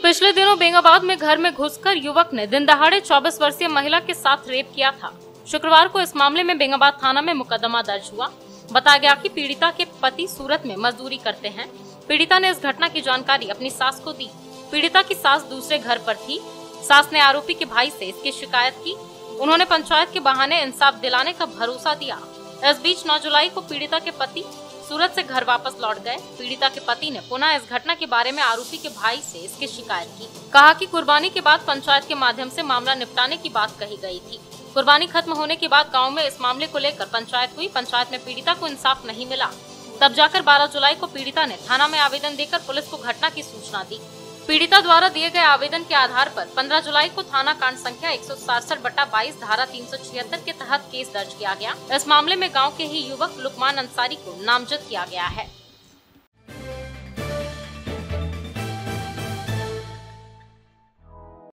पिछले दिनों बेंगाबाद में घर में घुसकर युवक ने दिन दहाड़े 24 वर्षीय महिला के साथ रेप किया था। शुक्रवार को इस मामले में बेंगाबाद थाना में मुकदमा दर्ज हुआ। बताया गया कि पीड़िता के पति सूरत में मजदूरी करते हैं। पीड़िता ने इस घटना की जानकारी अपनी सास को दी। पीड़िता की सास दूसरे घर पर थी। सास ने आरोपी के भाई से इसकी शिकायत की। उन्होंने पंचायत के बहाने इंसाफ दिलाने का भरोसा दिया। इस बीच 9 जुलाई को पीड़िता के पति सूरत से घर वापस लौट गए। पीड़िता के पति ने पुनः इस घटना के बारे में आरोपी के भाई से इसकी शिकायत की। कहा कि कुर्बानी के बाद पंचायत के माध्यम से मामला निपटाने की बात कही गई थी। कुर्बानी खत्म होने के बाद गांव में इस मामले को लेकर पंचायत हुई। पंचायत में पीड़िता को इंसाफ नहीं मिला। तब जाकर 12 जुलाई को पीड़िता ने थाना में आवेदन देकर पुलिस को घटना की सूचना दी। पीड़िता द्वारा दिए गए आवेदन के आधार पर 15 जुलाई को थाना कांड संख्या 167/22 धारा 376 के तहत केस दर्ज किया गया। इस मामले में गांव के ही युवक लुकमान अंसारी को नामजद किया गया है।